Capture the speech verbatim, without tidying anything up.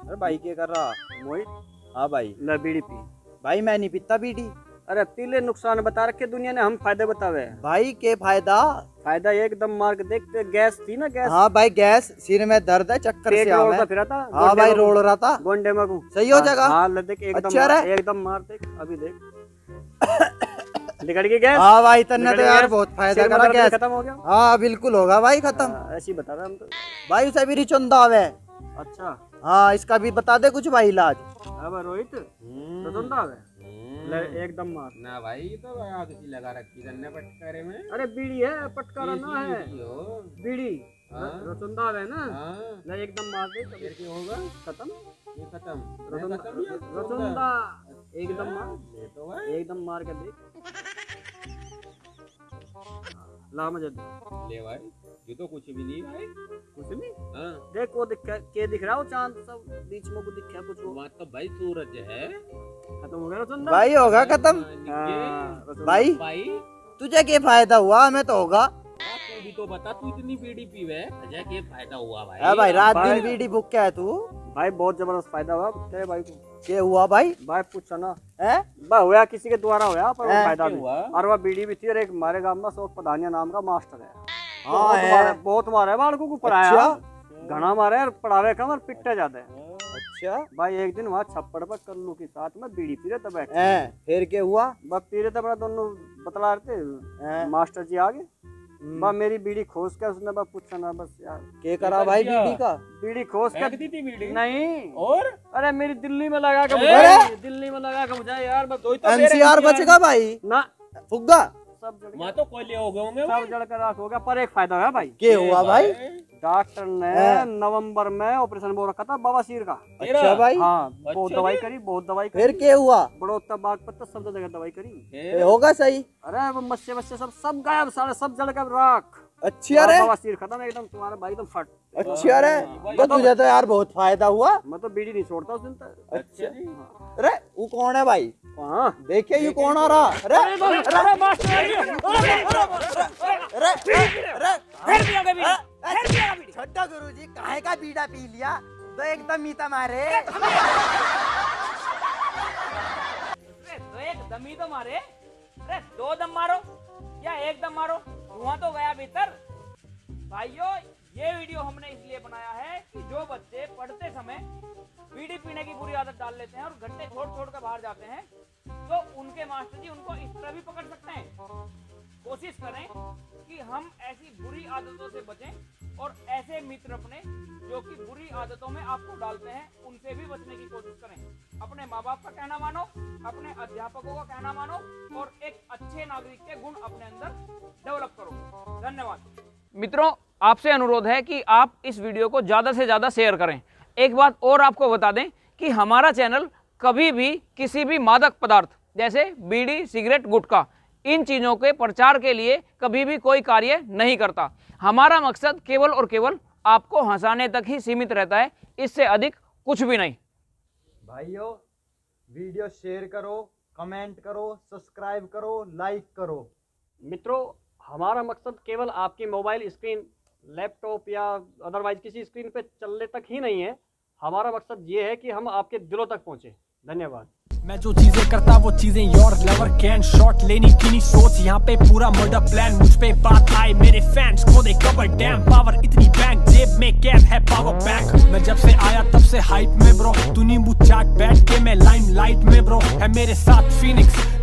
अरे भाई क्या कर रहा? मोहित हाँ भाई। ले बीड़ी पी। भाई मैं नहीं पीता बीड़ी। अरे पीले नुकसान बता रखे दुनिया ने, हम फायदे बतावे। भाई के फायदा? फायदा एकदम मार के देखते, गैस थी ना गैस। हाँ भाई गैस, सिर में दर्द है, चक्कर से आ मैं। फिरा था। हाँ भाई रोड़ रहा था गोंडे में को। सही हो जाएगा। हाँ ले देख एकदम अच्छा मार, एकदम मार देख अभी देख निकल गई गैस। हाँ भाई तन्ने तो यार बहुत फायदा करा गैस। खत्म हो गया। हाँ बिल्कुल होगा भाई खत्म। ऐसी बता रहे हम तो। भाई उसे भी रिचुंदा आवे। अच्छा हाँ इसका भी बता दे कुछ भाई इलाज। अब रोहित रिचुंदा आवे ले एकदम मार ना भाई। ये तो आग सी लगा रखी है पटकारे में। अरे बीड़ी है, पटकारा ना है बीड़ी। रसुंदा है ना। ले एकदम मार दे तो फिर होगा खत्म। ये खत्म रसुंदा एकदम मार ये तो एकदम मार के देख। ला मुझे ले भाई, ये तो कुछ भी नहीं भाई। कुछ नहीं। हाँ देख वो दिख के दिख रहा हो चांद सब बीच में को दिख रहा कुछ। वो तो भाई सूरज है। खत्म हो गया रसुंदा भाई होगा खत्म। भाई भाई तुझे क्या फायदा हुआ? हमें तो होगा। तू भी तो बता, तू इतनी बीड़ी पीवे अजय के फायदा हुआ भाई? है भाई रात दिन बीड़ी बुक क्या है तू? भाई बहुत जबरदस्त फायदा हुआ तेरे भाई को। क्या हुआ भाई? भाई पूछा ना है बा हुआ किसी के द्वारा हुआ पर वो फायदा भी हुआ। और वह बीड़ी भी थी और एक हमारे गांव में सोख पधानिया नाम का मास्टर है। हाँ बहुत है। मारे बहुत मारे बालकों को पढ़ाया। अच्छा। घना मारे और पढ़ावे कम और पिटते जाते हैं। अच्छा भाई एक दिन वहाँ छप्पड़ पर कल्लू के साथ में बीड़ी पी रहे थे बैठे। है फिर क्या हुआ? बस पी रहे थे अपना दोनों बतला रहे थे। मास्टर जी आगे बा मेरी बीड़ी खोस के उसने बस पूछा ना बस यार क्या करा भाई बीड़ी का? बीड़ी खोस के दी थी बीड़ी नहीं और अरे मेरी दिल्ली में लगा के मुझे दिल्ली में लगा के मुझे यार बस एनसीआर बचेगा भाई ना फुग्गा सब जड़ मैं तो कोयले हो गए होंगे सब जड़ कर राख हो गया। पर एक फायदा है भाई। क्या हुआ भाई? डॉक्टर ने नवंबर में ऑपरेशन वो रखा था बवासीर का। अच्छा भाई। हाँ बहुत दवाई करी बहुत दवाई करी। फिर क्या हुआ? बड़ौदा बाग पत्ता सब जगह दवाई करी। होगा सही। अरे वो मस्से मस्से सब सब गायब सारे सब जड़ कर राख। अच्छी अरे बवासीर खत्म एकदम तुम्हारा भाई एकदम फट। अच्छी अरे तो तुझे तो यार बहुत फायदा हुआ। मैं तो बीड़ी नहीं छोड़ता उस दिन तक। अच्छा अरे वो कौन है भाई? हाँ देखिए ये कौन आ रहा? अरे अरे छोटा गुरुजी काहे का बीड़ा पी लिया तो एकदम मीता मारे। तो एक दम ही तो मारे। अरे दो दम मारो या एक दम मारो, धुआं तो गया भीतर। भाइयों ये वीडियो हमने इसलिए बनाया है कि जो बच्चे पढ़ते समय बीड़ी पीने की बुरी आदत डाल लेते हैं और घंटे छोड़ छोड़ कर बाहर जाते हैं तो उनके मास्टर जी उनको इस तरह भी पकड़ सकते हैं। कोशिश करें कि हम ऐसी बुरी आदतों से बचें और ऐसे मित्र अपने जो कि बुरी आदतों में आपको डालते हैं उनसे भी बचने की कोशिश करें। अपने माँ बाप का कहना मानो, अपने अध्यापकों का कहना मानो और एक अच्छे नागरिक के गुण अपने अंदर डेवलप करो। धन्यवाद। मित्रों आपसे अनुरोध है कि आप इस वीडियो को ज़्यादा से ज़्यादा शेयर करें। एक बात और आपको बता दें कि हमारा चैनल कभी भी किसी भी मादक पदार्थ जैसे बीड़ी, सिगरेट, गुटखा इन चीज़ों के प्रचार के लिए कभी भी कोई कार्य नहीं करता। हमारा मकसद केवल और केवल आपको हंसाने तक ही सीमित रहता है, इससे अधिक कुछ भी नहीं। भाइयों वीडियो शेयर करो, कमेंट करो, सब्सक्राइब करो, लाइक करो। मित्रों हमारा मकसद केवल आपकी मोबाइल स्क्रीन, लैपटॉप या अदरवाइज किसी स्क्रीन पे चलने तक ही नहीं है। हमारा मकसद ये है कि हम आपके दिलों तक पहुंचे। धन्यवाद। मैं जो चीजें करता वो चीजें योर लवर कैन शॉट लेनी की नहीं सोच। यहाँ पे पूरा मर्डर प्लान मुझ पे बात आए मेरे फैंस को दे कवर डैम पावर इतनी बैंक जेब में कैद है पावर बैंक। मैं जब से आया तब से हाइप में ब्रो, तू नींबू चाट बैठ के मैं लाइम लाइट में ब्रो। है मेरे साथ फीनिक्स